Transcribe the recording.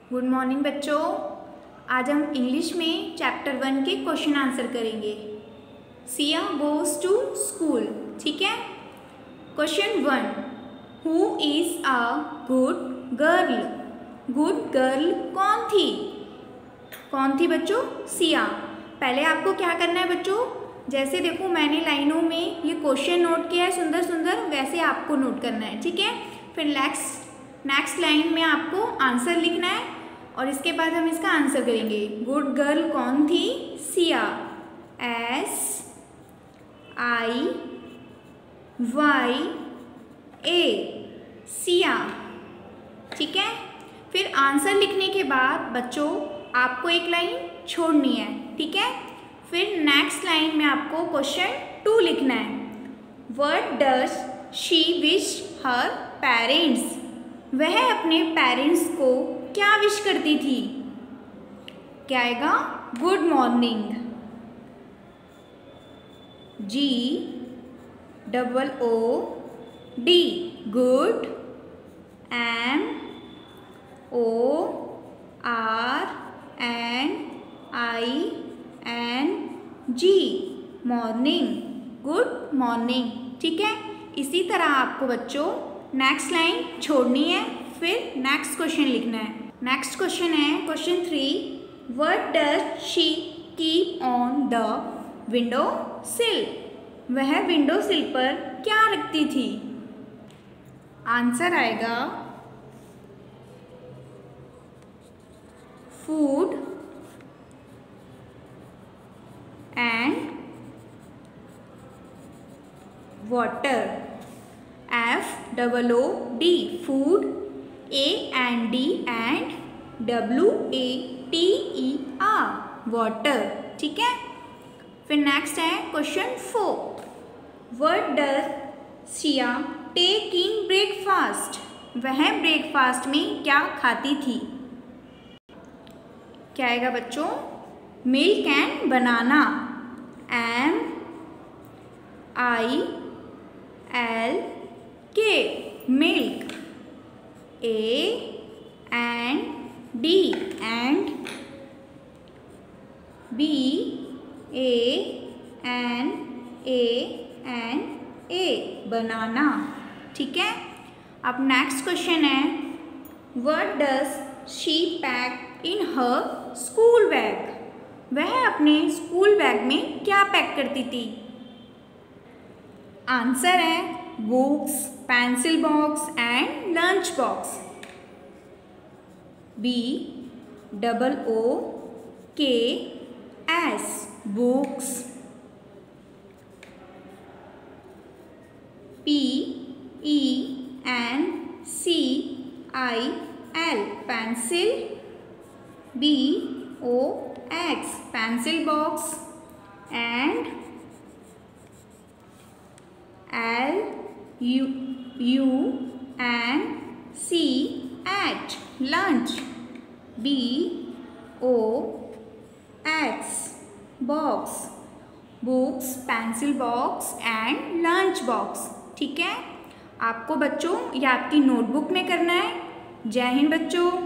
Good morning बच्चों। आज हम इंग्लिश में चैप्टर 1 के क्वेश्चन आंसर करेंगे। Siya goes to school. ठीक है। Question 1, who is a good girl. Good girl कौन थी? कौन थी बच्चों? सिया। पहले आपको क्या करना है बच्चों, जैसे देखो मैंने लाइनों में ये क्वेश्चन नोट किया है सुंदर सुंदर, वैसे आपको नोट करना है। ठीक है। फिर नेक्स्ट लाइन में आपको आंसर लिखना है और इसके बाद हम इसका आंसर करेंगे। गुड गर्ल कौन थी? सिया। SIYA, सिया। ठीक है। फिर आंसर लिखने के बाद बच्चों आपको एक लाइन छोड़नी है। ठीक है। फिर नेक्स्ट लाइन में आपको क्वेश्चन 2 लिखना है। What does she wish her parents. वह अपने पेरेंट्स को क्या विश करती थी? क्या आएगा? Good morning. GOOD, good. MORNING, morning. Good morning. ठीक है। इसी तरह आपको बच्चों नेक्स्ट लाइन छोड़नी है, फिर नेक्स्ट क्वेश्चन लिखना है। नेक्स्ट क्वेश्चन है question 3, what does she keep on the window sill. वह विंडो सिल पर क्या रखती थी? आंसर आएगा food and water. FOOD, food. AND and WATER, water. ठीक है। फिर नेक्स्ट है question 4, what does Siya take in breakfast. वह ब्रेकफास्ट में क्या खाती थी? क्या आएगा बच्चों? Milk and banana. MILK, milk. AND and BANANA, banana. ठीक है। अब नेक्स्ट क्वेश्चन है, what does she pack in her school bag. वह अपने स्कूल बैग में क्या पैक करती थी? आंसर है books, pencil box and lunch box. BOOKS, books. PENCIL, pencil. BOX, pencil box. And LUNCH, lunch. BOX, box. Books, pencil box and lunch box. ठीक है। आपको बच्चों ये आपकी नोटबुक में करना है। जय हिंद बच्चों।